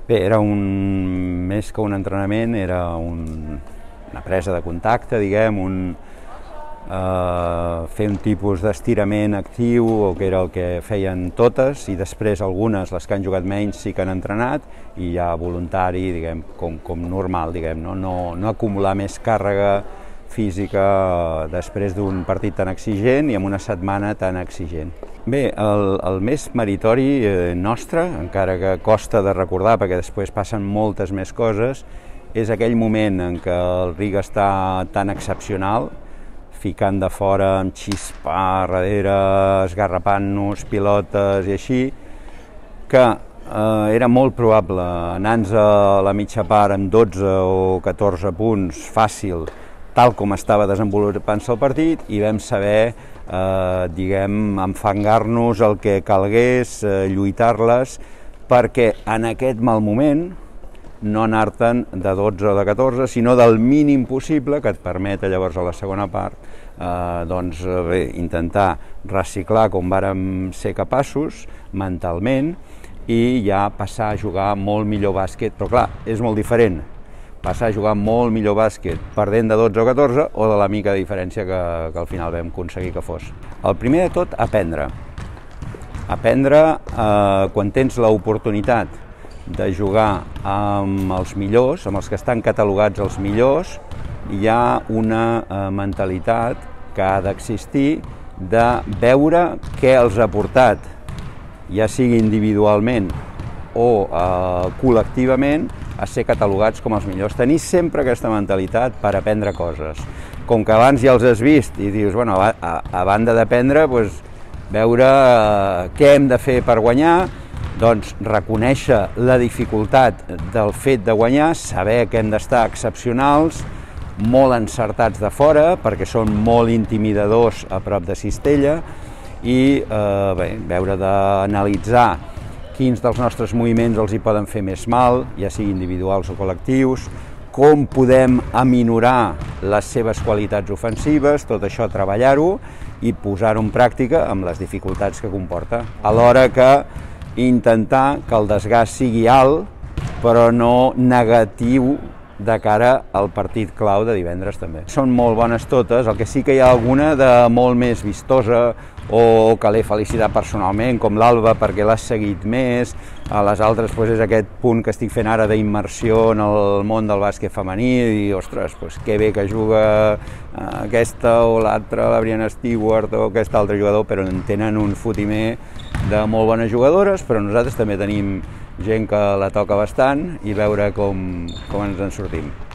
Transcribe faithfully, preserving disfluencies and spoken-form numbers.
Bé, era un, més que un entrenament, era un, una presa de contacte, diguem, un, eh, fer un tipus d'estirament actiu, o que era el que feien totes, i després algunes, les que han jugat menys, sí que han entrenat, i ja voluntari, diguem, com, com normal, diguem, no, no, no acumular més càrrega física després d'un partit tan exigent i amb una setmana tan exigent. Bé, el, el més meritori eh, nostre, encara que costa de recordar perquè després passen moltes més coses, és aquell moment en què el Riga està tan excepcional, ficant de fora amb xispa darrere, esgarrapant-nos, pilotes i així, que eh, era molt probable anar-nos a la mitja part amb dotze o catorze punts fàcil, tal com estava desenvolupant-se el partit, i vam saber, eh, diguem, enfangar-nos el que calgués, eh, lluitar-les, perquè en aquest mal moment no anar-te'n de dotze o de catorze, sinó del mínim possible, que et permet llavors a la segona part eh, doncs, bé, intentar reciclar com vàrem ser capaços mentalment i ja passar a jugar molt millor bàsquet, però clar, és molt diferent passar a jugar molt millor bàsquet perdent de dotze o catorze o de la mica de diferència que, que al final vam aconseguir que fos. El primer de tot, aprendre. Aprendre eh, quan tens l'oportunitat de jugar amb els millors, amb els que estan catalogats els millors, hi ha una eh, mentalitat que ha d'existir de veure què els ha portat, ja sigui individualment o eh, col·lectivament, a ser catalogats com els millors. Tenir sempre aquesta mentalitat per aprendre coses. Com que abans ja els has vist i dius, bueno, a, a, a banda d'aprendre, doncs, veure eh, què hem de fer per guanyar, doncs reconèixer la dificultat del fet de guanyar, saber que hem d'estar excepcionals, molt encertats de fora, perquè són molt intimidadors a prop de Cistella, i eh, bé, veure d'analitzar quins dels nostres moviments els hi poden fer més mal, ja sigui individuals o col·lectius, com podem aminorar les seves qualitats ofensives, tot això treballar-ho i posar-ho en pràctica amb les dificultats que comporta. Alhora que intentar que el desgast sigui alt, però no negatiu de cara al partit clau de divendres també. Són molt bones totes, el que sí que hi ha alguna de molt més vistosa o que l'he felicitat personalment, com l'Alba perquè l'has seguit més, a les altres doncs, és aquest punt que estic fent ara d'immersió en el món del bàsquet femení i, ostres, doncs, que bé que juga aquesta o l'altra, la Brianna Stewart o aquest altre jugador, però en tenen un fotimer de molt bones jugadores, però nosaltres també tenim gent que la toca bastant i veure com, com ens en sortim.